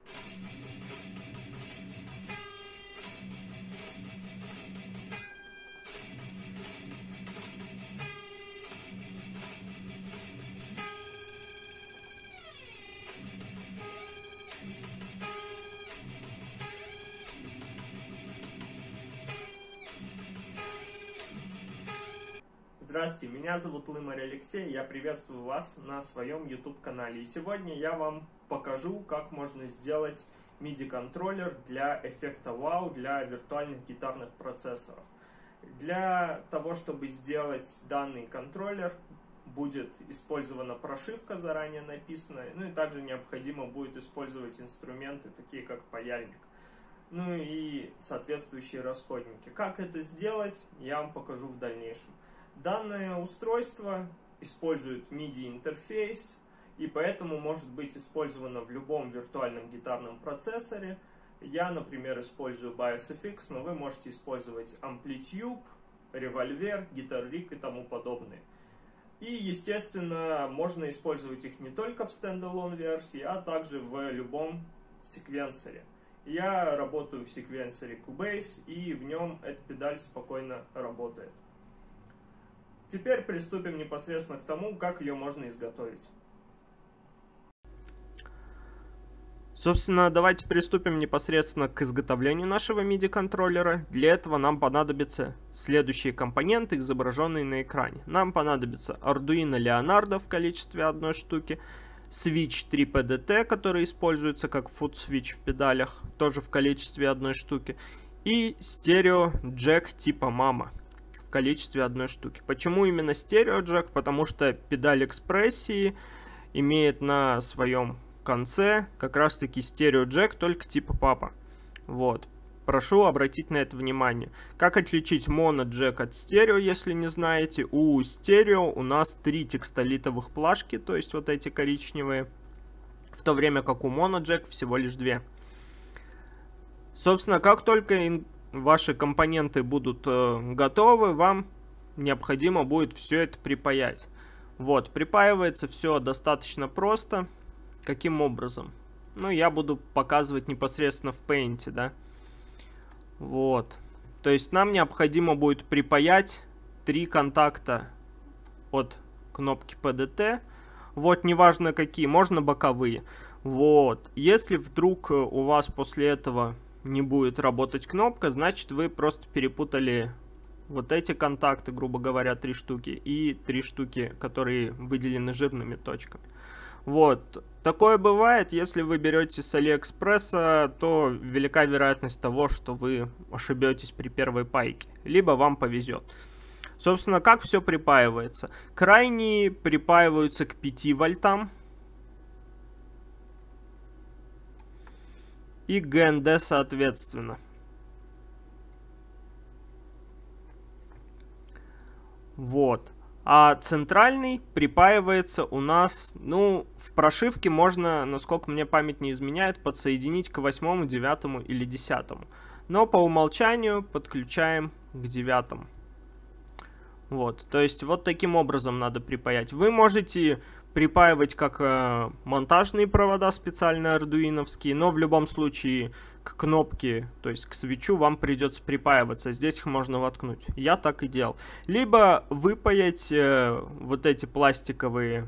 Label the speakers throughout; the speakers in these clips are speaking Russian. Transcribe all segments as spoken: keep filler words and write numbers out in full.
Speaker 1: Здравствуйте, меня зовут Лымарь Алексей, я приветствую вас на своем YouTube-канале. И сегодня я вам покажу, как можно сделать миди-контроллер для эффекта вау для виртуальных гитарных процессоров. Для того, чтобы сделать данный контроллер, будет использована прошивка, заранее написанная, ну и также необходимо будет использовать инструменты, такие как паяльник, ну и соответствующие расходники. Как это сделать, я вам покажу в дальнейшем. Данное устройство использует миди-интерфейс и поэтому может быть использовано в любом виртуальном гитарном процессоре. Я, например, использую BiosFX, но вы можете использовать Amplitude, Revolver, Guitar Rig и тому подобное. И, естественно, можно использовать их не только в стендалон версии, а также в любом секвенсоре. Я работаю в секвенсоре Cubase, и в нем эта педаль спокойно работает. Теперь приступим непосредственно к тому, как ее можно изготовить.
Speaker 2: Собственно, давайте приступим непосредственно к изготовлению нашего миди-контроллера. Для этого нам понадобятся следующие компоненты, изображенные на экране. Нам понадобится Arduino Leonardo в количестве одной штуки, Switch три пи ди ти, который используется как foot switch в педалях, тоже в количестве одной штуки, и стерео-джек типа мама в количестве одной штуки. Почему именно стерео-джек? Потому что педаль экспрессии имеет на своем конце как раз таки стерео-джек, только типа папа. Вот. Прошу обратить на это внимание. Как отличить моно-джек от стерео, если не знаете? У стерео у нас три текстолитовых плашки, то есть вот эти коричневые, в то время как у моно-джек всего лишь две. Собственно, как только ваши компоненты будут э, готовы, вам необходимо будет все это припаять. Вот, припаивается все достаточно просто. Каким образом? Ну, я буду показывать непосредственно в Paint, да. Вот. То есть нам необходимо будет припаять три контакта от кнопки пи ди ти. Вот, неважно какие, можно боковые. Вот. Если вдруг у вас после этого не будет работать кнопка, значит вы просто перепутали вот эти контакты, грубо говоря, три штуки, и три штуки, которые выделены жирными точками. Вот. Такое бывает, если вы берете с Алиэкспресса, то велика вероятность того, что вы ошибетесь при первой пайке, либо вам повезет. Собственно, как все припаивается? Крайние припаиваются к пяти вольтам. И джи эн ди соответственно. Вот. А центральный припаивается у нас, ну, в прошивке можно, насколько мне память не изменяет, подсоединить к восьмому, девятому или десятому. Но по умолчанию подключаем к девятому. Вот, то есть вот таким образом надо припаять. Вы можете припаивать как э, монтажные провода специально ардуиновские, но в любом случае к кнопке, то есть к свитчу, вам придется припаиваться. Здесь их можно воткнуть. Я так и делал. Либо выпаять э, вот эти пластиковые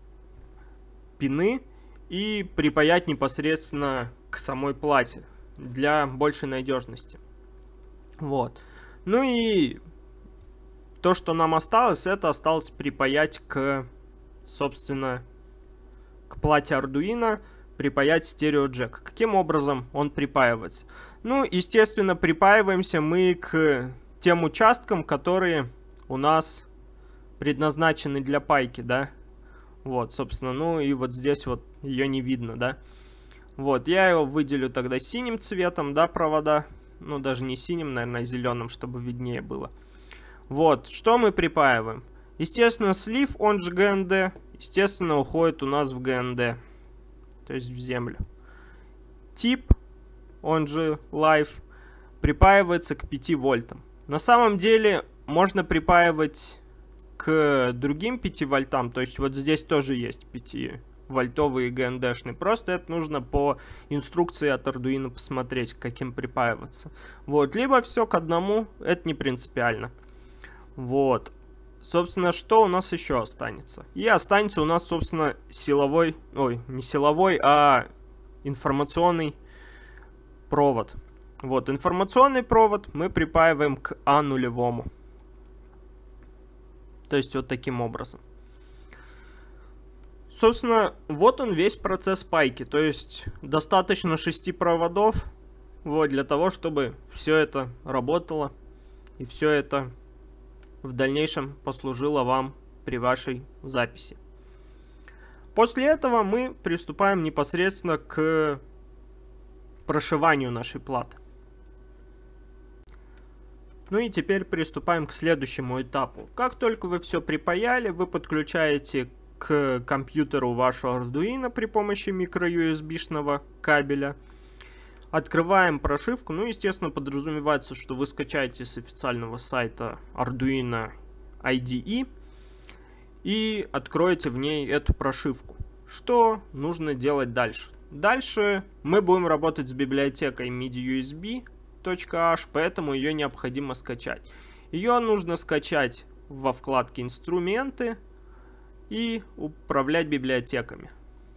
Speaker 2: пины и припаять непосредственно к самой плате для большей надежности. Вот. Ну и то, что нам осталось, это осталось припаять к, собственно, к плате Arduino, припаять стерео-джек. Каким образом он припаивается? Ну, естественно, припаиваемся мы к тем участкам, которые у нас предназначены для пайки, да. Вот, собственно, ну и вот здесь вот ее не видно, да. Вот, я его выделю тогда синим цветом, да, провода. Ну, даже не синим, наверное, а зеленым, чтобы виднее было. Вот, что мы припаиваем? Естественно, слив, он же джи эн ди, естественно, уходит у нас в джи эн ди, то есть в землю. Тип, он же live, припаивается к пяти вольтам. На самом деле, можно припаивать к другим пяти вольтам, то есть вот здесь тоже есть вольтовый и ГНДшный. Просто это нужно по инструкции от Arduino посмотреть, к каким припаиваться. Вот, либо все к одному, это не принципиально. Вот. Собственно, что у нас еще останется? И останется у нас, собственно, силовой, ой, не силовой, а информационный провод. Вот, информационный провод мы припаиваем к А нулевому. То есть вот таким образом. Собственно, вот он весь процесс пайки. То есть достаточно шести проводов вот, для того, чтобы все это работало. И все это в дальнейшем послужило вам при вашей записи. После этого мы приступаем непосредственно к прошиванию нашей платы. Ну и теперь приступаем к следующему этапу. Как только вы все припаяли, вы подключаете к компьютеру вашу Arduino при помощи микро-ю эс би-шного кабеля. Открываем прошивку. Ну, естественно, подразумевается, что вы скачаете с официального сайта Arduino ай ди и и откроете в ней эту прошивку. Что нужно делать дальше? Дальше мы будем работать с библиотекой MIDI-ю эс би.h, поэтому ее необходимо скачать. Ее нужно скачать во вкладке «Инструменты» и управлять библиотеками.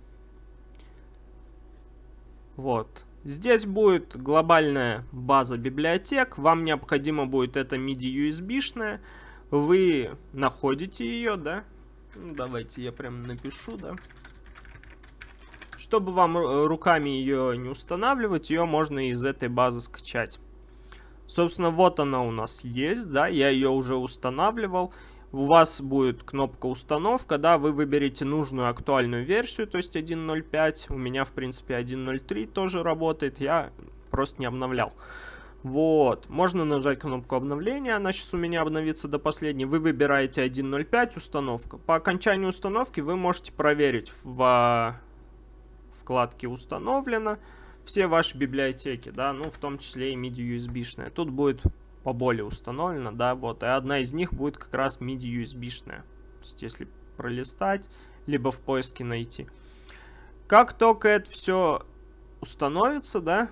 Speaker 2: Вот. Здесь будет глобальная база библиотек. Вам необходимо будет эта MIDI-ю эс би-шная. Вы находите ее, да? Ну, давайте я прям напишу, да? Чтобы вам руками ее не устанавливать, ее можно из этой базы скачать. Собственно, вот она у нас есть, да? Я ее уже устанавливал. У вас будет кнопка установка, да, вы выберете нужную актуальную версию, то есть один ноль пять. У меня, в принципе, один ноль три тоже работает, я просто не обновлял. Вот, можно нажать кнопку обновления, она сейчас у меня обновится до последней. Вы выбираете один ноль пять установка. По окончанию установки вы можете проверить в вкладке «Установлено» все ваши библиотеки, да, ну, в том числе и MIDI-ю эс би-шная. Тут будет поболее установлено, да, вот, и одна из них будет как раз MIDI-ю эс би-шная. То есть, если пролистать, либо в поиске найти. Как только это все установится, да,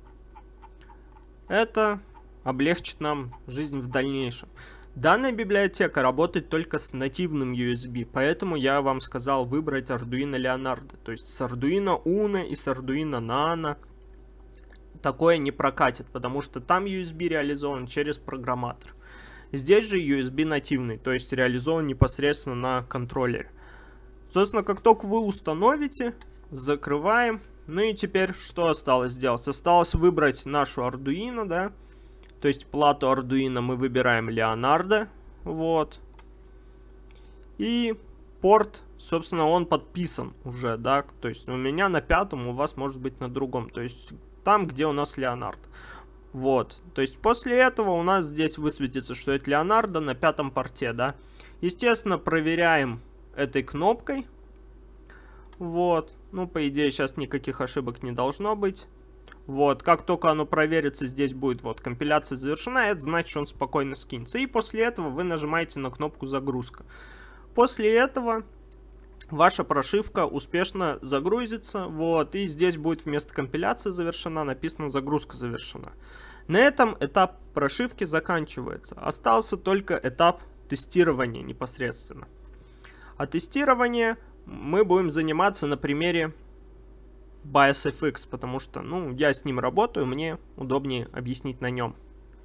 Speaker 2: это облегчит нам жизнь в дальнейшем. Данная библиотека работает только с нативным ю эс би, поэтому я вам сказал выбрать Arduino Leonardo. То есть с Arduino Uno и с Arduino Nano такое не прокатит, потому что там ю эс би реализован через программатор. Здесь же ю эс би нативный, то есть реализован непосредственно на контроллере. Собственно, как только вы установите, закрываем. Ну и теперь что осталось сделать? Осталось выбрать нашу Arduino, да. То есть плату Arduino мы выбираем Leonardo, вот. И порт, собственно, он подписан уже, да. То есть у меня на пятом, у вас может быть на другом. То есть там, где у нас Leonardo. Вот. То есть после этого у нас здесь высветится, что это Leonardo на пятом порте, да. Естественно, проверяем этой кнопкой. Вот. Ну, по идее, сейчас никаких ошибок не должно быть. Вот, как только оно проверится, здесь будет вот компиляция завершена, это значит, что он спокойно скинется. И после этого вы нажимаете на кнопку загрузка. После этого ваша прошивка успешно загрузится, вот, и здесь будет вместо компиляции завершена написано загрузка завершена. На этом этап прошивки заканчивается. Остался только этап тестирования непосредственно. А тестирование мы будем заниматься на примере BiosFX, потому что, ну, я с ним работаю, мне удобнее объяснить на нем.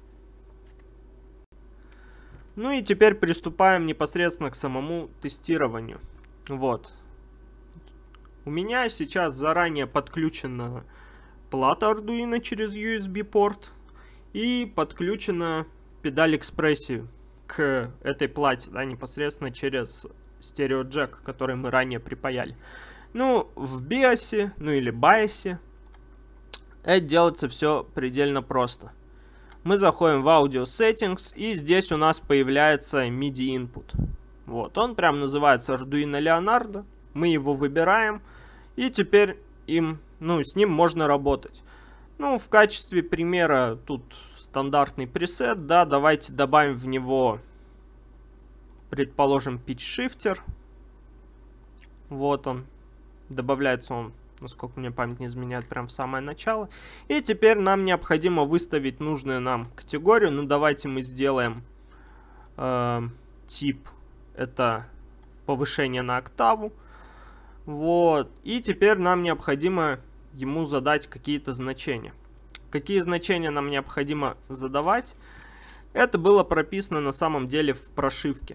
Speaker 2: Ну и теперь приступаем непосредственно к самому тестированию. Вот. У меня сейчас заранее подключена плата Arduino через ю эс би порт и подключена педаль экспрессии к этой плате, да, непосредственно через стереоджек, который мы ранее припаяли. Ну, в биосе, ну или байосе, это делается все предельно просто. Мы заходим в Audio Settings, и здесь у нас появляется MIDI input. Вот, он прям называется Arduino Leonardo. Мы его выбираем, и теперь им, ну, с ним можно работать. Ну, в качестве примера тут стандартный пресет, да, давайте добавим в него, предположим, Pitch Shifter. Вот он. Добавляется он, насколько мне память не изменяет, прям в самое начало. И теперь нам необходимо выставить нужную нам категорию. Ну, давайте мы сделаем э, тип, это повышение на октаву. Вот. И теперь нам необходимо ему задать какие-то значения. Какие значения нам необходимо задавать? Это было прописано на самом деле в прошивке.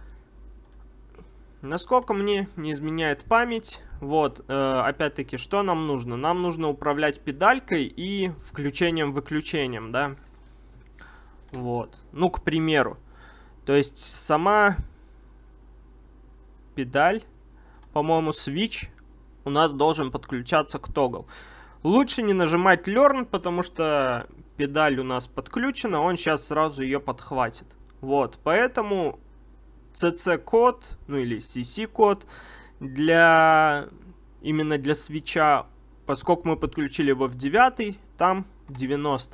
Speaker 2: Насколько мне не изменяет память, вот, э, опять-таки, что нам нужно? Нам нужно управлять педалькой и включением-выключением, да? Вот, ну, к примеру. То есть сама педаль, по-моему, switch у нас должен подключаться к toggle. Лучше не нажимать learn, потому что педаль у нас подключена, он сейчас сразу ее подхватит. Вот, поэтому си си-код, ну или си си-код для именно для свитча, поскольку мы подключили его в девятый, там девяносто.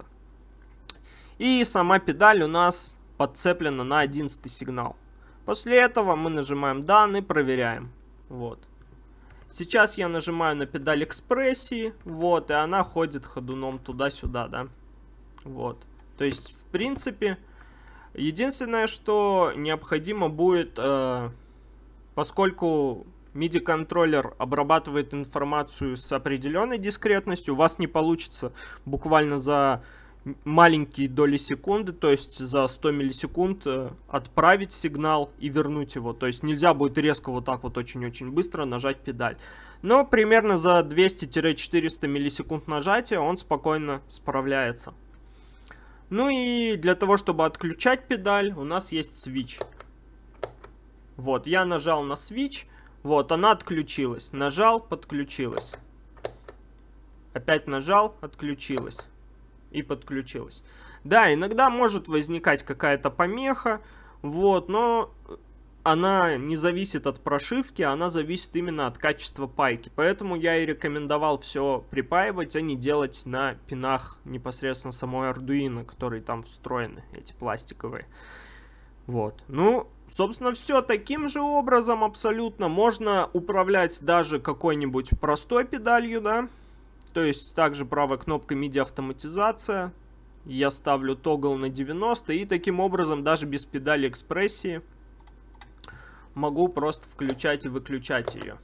Speaker 2: И сама педаль у нас подцеплена на одиннадцатый сигнал. После этого мы нажимаем Done и проверяем. Вот. Сейчас я нажимаю на педаль экспрессии, вот, и она ходит ходуном туда-сюда, да. Вот. То есть, в принципе, единственное, что необходимо будет, э, поскольку миди-контроллер обрабатывает информацию с определенной дискретностью, у вас не получится буквально за маленькие доли секунды, то есть за сто миллисекунд э, отправить сигнал и вернуть его. То есть нельзя будет резко вот так вот очень-очень быстро нажать педаль. Но примерно за двести-четыреста миллисекунд нажатия он спокойно справляется. Ну и для того, чтобы отключать педаль, у нас есть switch. Вот, я нажал на switch, вот, она отключилась. Нажал, подключилась. Опять нажал, отключилась. И подключилась. Да, иногда может возникать какая-то помеха, вот, но она не зависит от прошивки, она зависит именно от качества пайки. Поэтому я и рекомендовал все припаивать, а не делать на пинах непосредственно самой Arduino, которые там встроены, эти пластиковые. Вот. Ну, собственно, все таким же образом абсолютно. Можно управлять даже какой-нибудь простой педалью, да. То есть также правой кнопкой MIDI автоматизация. Я ставлю тогл на девяносто и таким образом даже без педали экспрессии могу просто включать и выключать ее.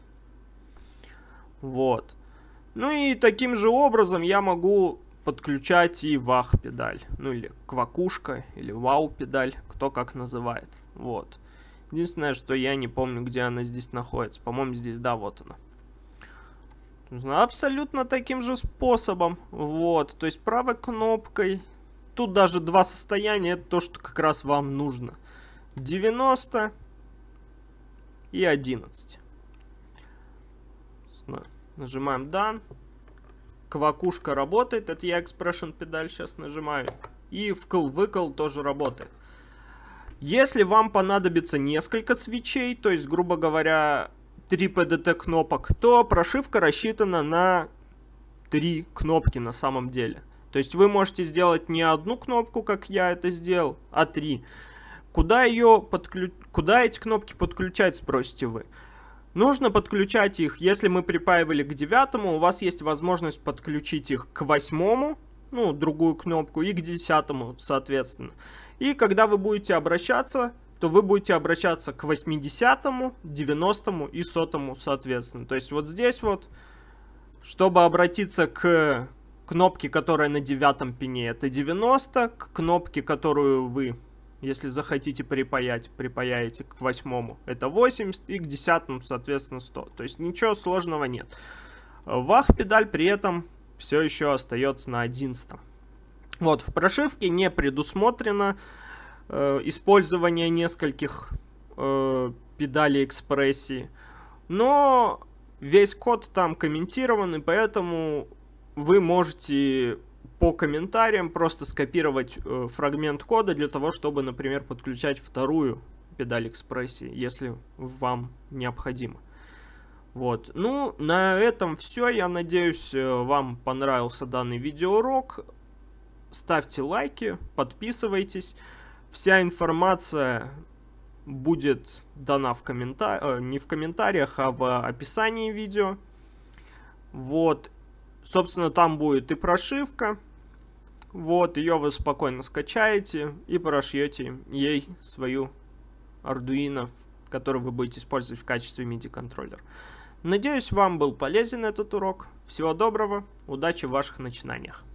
Speaker 2: Вот. Ну и таким же образом я могу подключать и вах педаль. Ну или квакушка, или вау педаль, кто как называет. Вот. Единственное, что я не помню, где она здесь находится. По-моему, здесь, да, вот она. Абсолютно таким же способом. Вот. То есть правой кнопкой. Тут даже два состояния. Это то, что как раз вам нужно. девяносто и одиннадцать. Нажимаем Done. Квакушка работает. Это я Expression педаль сейчас нажимаю. И вкл-выкл тоже работает. Если вам понадобится несколько свитчей, то есть, грубо говоря, три пи ди ти кнопок, то прошивка рассчитана на три кнопки на самом деле. То есть вы можете сделать не одну кнопку, как я это сделал, а три. Куда ее подклю... Куда эти кнопки подключать, спросите вы? Нужно подключать их, если мы припаивали к девятому, у вас есть возможность подключить их к восьмому, ну, другую кнопку, и к десятому, соответственно. И когда вы будете обращаться, то вы будете обращаться к восьмидесятому, девяностому и сотому, соответственно. То есть вот здесь вот, чтобы обратиться к кнопке, которая на девятом пине, это девяносто, к кнопке, которую вы, если захотите припаять, припаяете к восьмому, это восемьдесят, и к десятому, соответственно, сто. То есть ничего сложного нет. Вах-педаль при этом все еще остается на одиннадцатом. Вот, в прошивке не предусмотрено э, использование нескольких э, педалей экспрессии, но весь код там комментирован, и поэтому вы можете по комментариям просто скопировать э, фрагмент кода для того, чтобы, например, подключать вторую педаль экспрессии, если вам необходимо. Вот. Ну, на этом все. Я надеюсь, вам понравился данный видеоурок. Ставьте лайки, подписывайтесь. Вся информация будет дана в комментариях, не в комментариях, а в описании видео. Вот, собственно, там будет и прошивка. Вот, ее вы спокойно скачаете и прошьете ей свою Arduino, который вы будете использовать в качестве MIDI-контроллера. Надеюсь, вам был полезен этот урок. Всего доброго, удачи в ваших начинаниях.